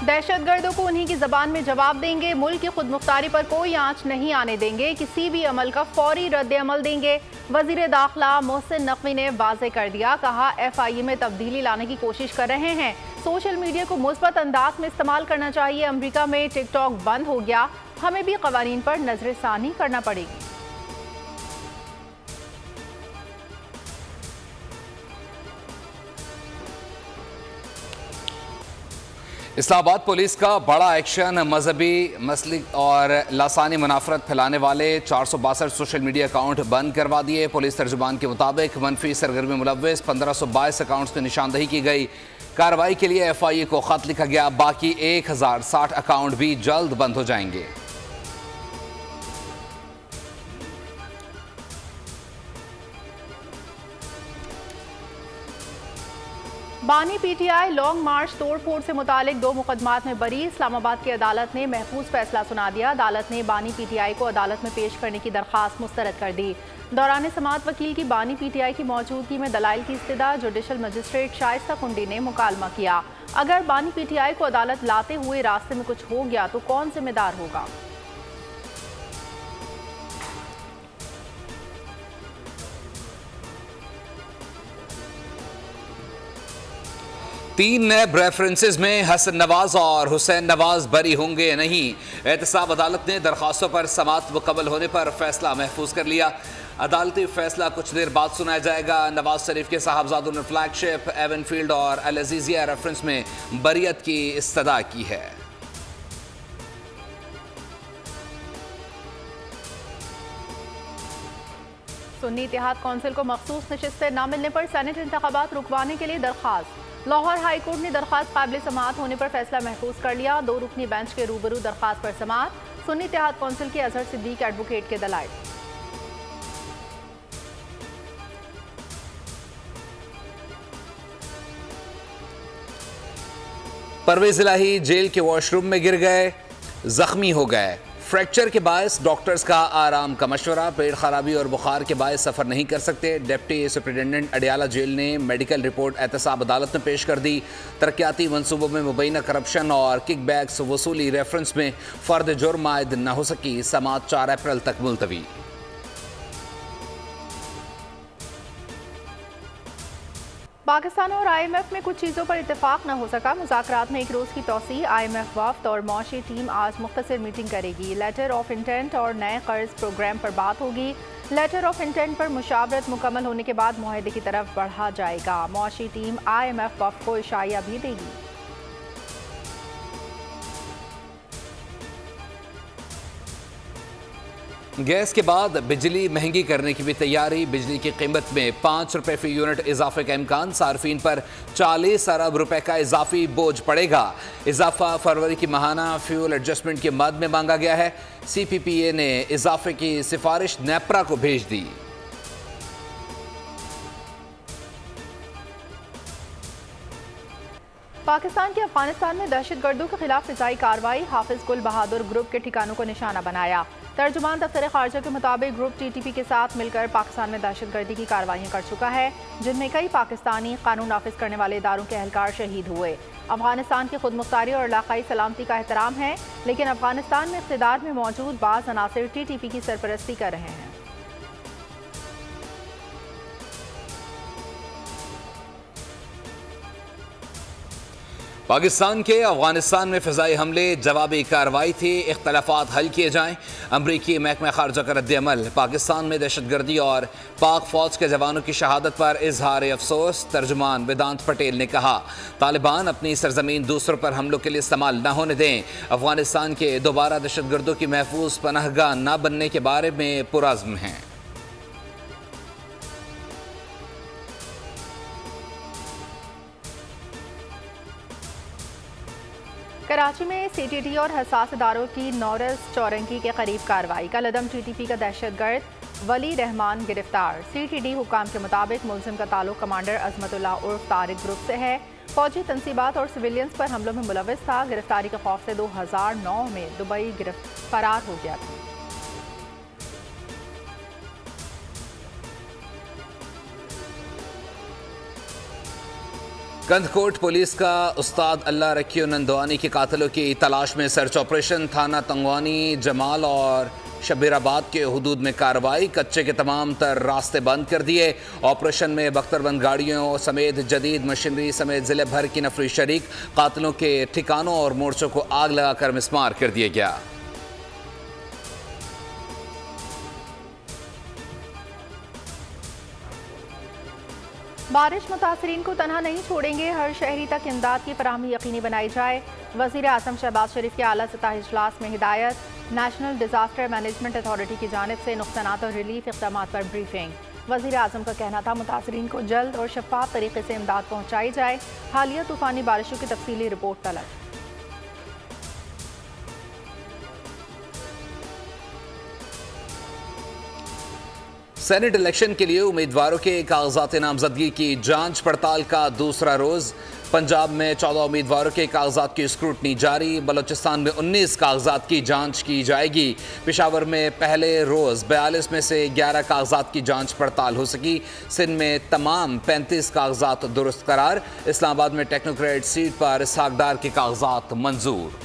दहशतगर्दों को उन्हीं की जबान में जवाब देंगे। मुल्क की खुद मुख्तारी पर कोई आंच नहीं आने देंगे। किसी भी अमल का फौरी रद्द अमल देंगे। वजीर दाखिला मोहसिन नकवी ने वाज़ेह कर दिया, कहा FIA में तब्दीली लाने की कोशिश कर रहे हैं। सोशल मीडिया को मुस्बत अंदाज में इस्तेमाल करना चाहिए। अमरीका में टिकटॉक बंद हो गया, हमें भी कवानीन पर नजरसानी करना पड़ेगी। इस्लामाबाद पुलिस का बड़ा एक्शन। मजहबी मसलिक और लासानी मुनाफरत फैलाने वाले 462 सोशल मीडिया अकाउंट बंद करवा दिए। पुलिस तर्जुमान के मुताबिक मनफी सरगर्मी मुलव्वस 1522 अकाउंट्स की निशानदही की गई। कार्रवाई के लिए FIA को खत लिखा गया। बाकी 1060 अकाउंट भी जल्द बंद हो जाएंगे। बानी PTI लॉन्ग मार्च तोड़ फोड़ से मुतालिक 2 मुकदमात में बरी। इस्लामाबाद की अदालत ने महफूज फैसला सुना दिया। अदालत ने बानी PTI को अदालत में पेश करने की दरख्वास्त मुस्तरद कर दी। दौरान समाअत वकील की बानी PTI की मौजूदगी में दलाइल की इस्तदा जुडिशल मजिस्ट्रेट शाइस्ता कुंडी ने मुकालमा किया। अगर बानी PTI को अदालत लाते हुए रास्ते में कुछ हो गया तो कौन जिम्मेदार होगा? तीन नैब रेफरेंसेस में हसन नवाज और हुसैन नवाज बरी होंगे या नहीं। एहतसाब अदालत ने दरख्वास्तों पर समाअत मुकम्मल होने पर फैसला महफूज कर लिया। अदालती फैसला कुछ देर बाद सुनाया जाएगा। नवाज शरीफ के साहबजादों ने फ्लैगशिप, एवनफील्ड और अल अजीजिया रेफरेंस में बरियत की इस्तदा की है। सुन्नी इत्तेहाद कौंसिल को मखसूस नशिस्तें न मिलने पर सेनेट इंतखाबात रुकवाने के लिए दरख्वास्त। लाहौर हाई कोर्ट ने दरख्वास्त काबिल समाअत होने पर फैसला महफूज कर लिया। 2 रुकनी बेंच के रूबरू दरख्वास्त पर समाअत। सुन्नी इत्तेहाद कौंसिल के अजहर सिद्दीक एडवोकेट के दलाइल। परवेज इलाही जेल के वॉशरूम में गिर गए, जख्मी हो गए। फ्रैक्चर के बायस डॉक्टर्स का आराम का मशवरा। पेट खराबी और बुखार के बायस सफ़र नहीं कर सकते। डिप्टी सुप्रिटेंडेंट अडियाला जेल ने मेडिकल रिपोर्ट एहतसाब अदालत में पेश कर दी। तरक्याती मनसूबों में मुबैना करप्शन और किकबैक्स वसूली रेफरेंस में फ़र्द जुर्म आयद न हो सकी। समाअत 4 अप्रैल तक मुलतवी। पाकिस्तान और IMF में कुछ चीज़ों पर इत्तेफाक न हो सका। मुज़ाकरात में 1 रोज़ की तौसी। IMF वफ़द और मौशी टीम आज मुख्तसर मीटिंग करेगी। लेटर ऑफ इंटेंट और नए कर्ज प्रोग्राम पर बात होगी। लेटर ऑफ इंटेंट पर मुशावरत मुकम्मल होने के बाद मुआहदे की तरफ बढ़ा जाएगा। मौशी टीम IMF वफ़द को इशाया भी देगी। गैस के बाद बिजली महंगी करने की भी तैयारी। बिजली की कीमत में 5 रुपये फी यूनिट इजाफे का इम्कान। सार्फिन पर 40 अरब रुपए का इजाफी बोझ पड़ेगा। इजाफा फरवरी की माहाना फ्यूल एडजस्टमेंट के मद में मांगा गया है। CPPA ने इजाफे की सिफारिश नेपरा को भेज दी। पाकिस्तान के अफगानिस्तान में दहशतगर्दों के खिलाफ फिजाई कार्रवाई। हाफिज गुल बहादुर ग्रुप के ठिकानों को निशाना बनाया। तर्जुमान दफ्तर खारजा के मुताबिक ग्रुप TTP के साथ मिलकर पाकिस्तान में दहशतगर्दी की कार्रवाइयां कर चुका है, जिनमें कई पाकिस्तानी कानून नाफिज करने वाले इदारों के एहलकार शहीद हुए। अफगानिस्तान की खुद मुख्तारी और इलाकाई सलामती का एहतराम है, लेकिन अफगानिस्तान में इख्तिदार में मौजूद बाज़ अनासिर TTP की सरपरस्ती कर रहे हैं। पाकिस्तान के अफगानिस्तान में फ़िज़ाई हमले जवाबी कार्रवाई थी। इख्तलाफात हल किए जाएँ। अमरीकी महकमा खारजा का रद्द-ए-अमल। पाकिस्तान में दहशतगर्दी और पाक फ़ौज के जवानों की शहादत पर इजहार अफसोस। तर्जुमान वेदांत पटेल ने कहा, तालिबान अपनी सरजमीन दूसरों पर हमलों के लिए इस्तेमाल न होने दें। अफगानिस्तान के दोबारा दहशतगर्दों की महफूज पनाहगाह न बनने के बारे में पुरज़्म हैं। कराची में CTT और हसास इदारों की नौरस चौरंगी के करीब कार्रवाई। कलअदम TTP का दहशतगर्द वली रहमान गिरफ्तार। CTD हुकाम के मुताबिक मुलजिम का ताल्लुक कमांडर अजमतुल्लाह उर्फ तारिक ग्रुप से है। फौजी तनसीबात और सिविलियंस पर हमलों में मुलविस था। गिरफ्तारी के खौफ से 2009 में दुबई फरार हो गया था। कंदकोट पुलिस का उस्ताद अल्लाह रखियो नंदवानी के कातिलों की तलाश में सर्च ऑपरेशन। थाना तंगवानी, जमाल और शबीराबाद के हुदूद में कार्रवाई। कच्चे के तमाम तर रास्ते बंद कर दिए। ऑपरेशन में बख्तरबंद गाड़ियों समेत जदीद मशीनरी समेत जिले भर की नफरी शरीक। कातिलों के ठिकानों और मोर्चों को आग लगाकर मिसमार कर दिया गया। बारिश मुतासरीन को तनहा नहीं छोड़ेंगे, हर शहरी तक इमदाद की फराहमी यकीनी बनाई जाए। वज़ीर आज़म शहबाज शरीफ के आला सतह इजलास में हिदायत। नेशनल डिजास्टर मैनेजमेंट अथॉरिटी की जानिब से नुकसानात और रिलीफ इक़दाम पर ब्रीफिंग। वज़ीर आज़म का कहना था मुतासरीन को जल्द और शफाफ तरीके से इमदाद पहुँचाई जाए। हालिया तूफ़ानी बारिशों की तफसीली रिपोर्ट तलब। सेनेट इलेक्शन के लिए उम्मीदवारों के कागजात नामजदगी की जांच पड़ताल का दूसरा रोज। पंजाब में 14 उम्मीदवारों के कागजात की स्क्रूटनी जारी। बलोचिस्तान में 19 कागजात की जांच की जाएगी। पेशावर में पहले रोज 42 में से 11 कागजात की जांच पड़ताल हो सकी। सिंध में तमाम 35 कागजात दुरुस्त करार। इस्लामाबाद में टेक्नोक्रेट सीट पर इसहाक डार के कागजात मंजूर।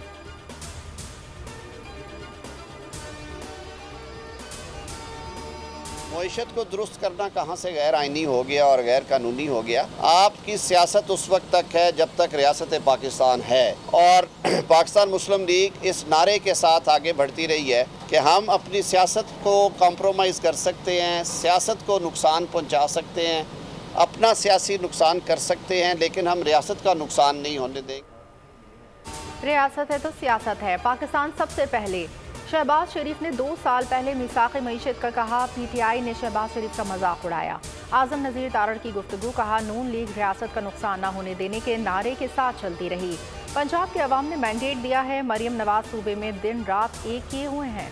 मईशत को दुरुस्त करना कहाँ से गैर आइनी हो गया और गैर कानूनी हो गया। आपकी सियासत उस वक्त तक है जब तक रियासत पाकिस्तान है, और पाकिस्तान मुस्लिम लीग इस नारे के साथ आगे बढ़ती रही है कि हम अपनी सियासत को कॉम्प्रोमाइज़ कर सकते हैं, सियासत को नुकसान पहुँचा सकते हैं, अपना सियासी नुकसान कर सकते हैं, लेकिन हम रियासत का नुकसान नहीं होने देंगे। रियासत है तो सियासत है। पाकिस्तान सबसे पहले। शहबाज शरीफ ने 2 साल पहले मिसाक़ मईशत का कहा। PTI ने शहबाज शरीफ का मजाक उड़ाया। आज़म नज़ीर तारड़ की गुफ्तगू। कहा नून लीग रियासत का नुकसान न होने देने के नारे के साथ चलती रही। पंजाब के अवाम ने मैंडेट दिया है। मरियम नवाज सूबे में दिन रात एक किए हुए हैं।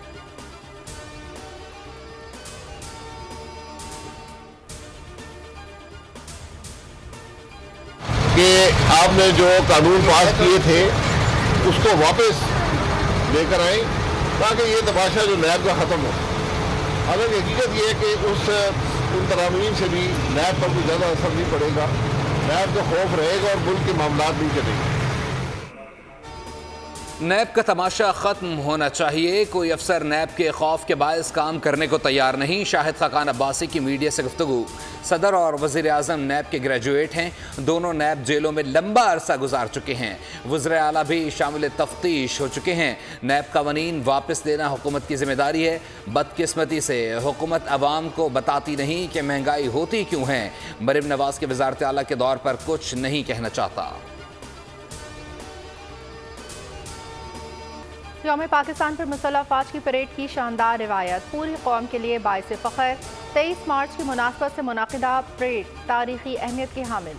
कि आपने जो कानून पास किए थे उसको वापस लेकर आए ताकि ये तमाशा जो नैब का ख़त्म हो। हालांकि हकीकत ये है कि उन तरामीन से भी नैब पर कोई ज़्यादा असर नहीं पड़ेगा। नैब का खौफ रहेगा और मुल्क के मामला नहीं चलेंगे। नैब का तमाशा खत्म होना चाहिए। कोई अफसर नैब के खौफ के बायस काम करने को तैयार नहीं। शाहिद खाकान अब्बासी की मीडिया से गुफ्तगू। सदर और वज़ीर आज़म नैब के ग्रेजुएट हैं। दोनों नैब जेलों में लंबा अरसा गुजार चुके हैं। वज़ीर आला भी शामिल तफ्तीश हो चुके हैं। नैब कवानीन वापस लेना हुकूमत की जिम्मेदारी है। बदकिस्मती से हुकूमत अवाम को बताती नहीं कि महंगाई होती क्यों है। मरीम नवाज के वज़ारत आला के दौर पर कुछ नहीं कहना चाहता। यौम पाकिस्तान पर मुसल्लह अफवाज की परेड की शानदार रिवायत। पूरी कौम के लिए बाइस फ़ख्र। 23 मार्च की मुनासबत से मुनाकिदा परेड तारीखी अहमियत की हामिल।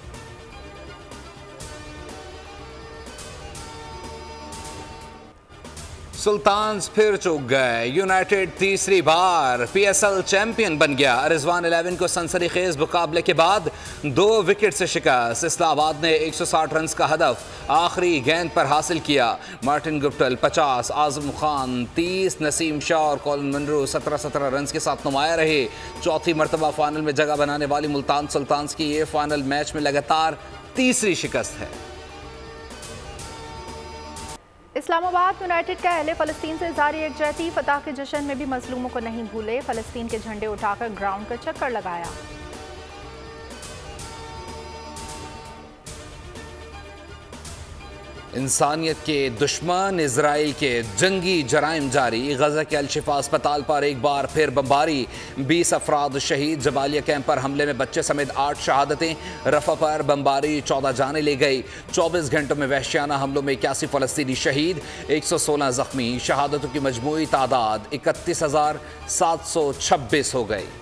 सुल्तान्स फिर चूक गए। यूनाइटेड तीसरी बार PSL चैंपियन बन गया। रिजवान 11 को सनसनीखेज मुकाबले के बाद 2 विकेट से शिकस्त। इस्लामाबाद ने 160 रन का हदफ आखिरी गेंद पर हासिल किया। मार्टिन गुप्टल 50, आजम खान 30, नसीम शाह और कॉलिन मनरो 17 रन के साथ नुमाया रहे। चौथी मरतबा फाइनल में जगह बनाने वाली मुल्तान सुल्तान्स की ये फाइनल मैच में लगातार तीसरी शिकस्त है। इस्लामाबाद यूनाइटेड का अहले फ़लस्तीन से इज़हार यकजहती। फतह के जश्न में भी मजलूमों को नहीं भूले। फ़लस्तीन के झंडे उठाकर ग्राउंड का चक्कर लगाया। इंसानियत के दुश्मन इजराइल के जंगी जराइम जारी। गजा के अलशिफा अस्पताल पर एक बार फिर बमबारी। 20 अफराद शहीद। जबालिया कैंप पर हमले में बच्चे समेत 8 शहादतें। रफा पर बमबारी 14 जाने ले गई। 24 घंटों में वहशियाना हमलों में 81 फ़लस्तीनी शहीद, 116 जख्मी। शहादतों की मजमूई तादाद 31,726 हो गई।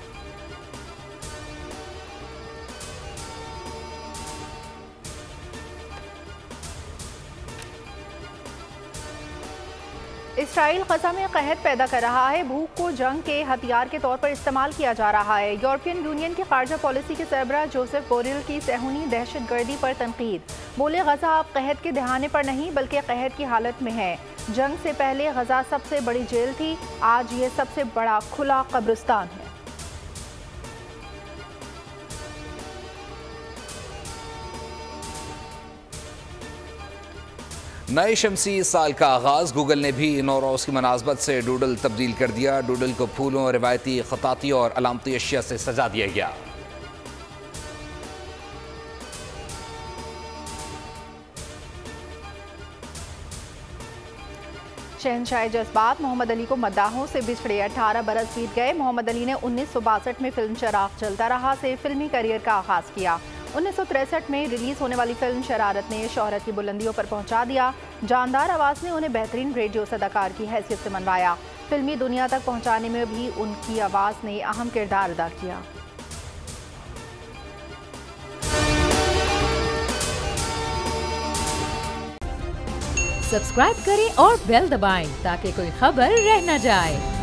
इसराइल गजा में कहत पैदा कर रहा है। भूख को जंग के हथियार के तौर पर इस्तेमाल किया जा रहा है। यूरोपियन यूनियन की खारजा पॉलिसी के सरबराह जोसेफ बोरेल की सेहूनी दहशतगर्दी पर तनकीद। बोले गजा अब कहत के दहाने पर नहीं बल्कि कहत की हालत में है। जंग से पहले गजा सबसे बड़ी जेल थी, आज ये सबसे बड़ा खुला कब्रिस्तान है। नए शमसी साल का आगाज़, गूगल ने भी नौरोज़ की मुनासबत से डूडल तब्दील कर दिया। डूडल को फूलों, रिवायती खताती और अलामती अशिया से सजा दिया गया। शहंशाह जज्बात मोहम्मद अली को मद्दाहों से बिछड़े 18 बरस बीत गए। मोहम्मद अली ने 1962 में फिल्म चराग चलता रहा से फिल्मी करियर का आगाज़ किया। 1963 में रिलीज होने वाली फिल्म शरारत ने शोहरत की बुलंदियों पर पहुंचा दिया। जानदार आवाज़ ने उन्हें बेहतरीन रेडियो अदाकार की हैसियत से मनवाया। फिल्मी दुनिया तक पहुंचाने में भी उनकी आवाज़ ने अहम किरदार अदा किया। सब्सक्राइब करें और बेल दबाएं ताकि कोई खबर रह न जाए।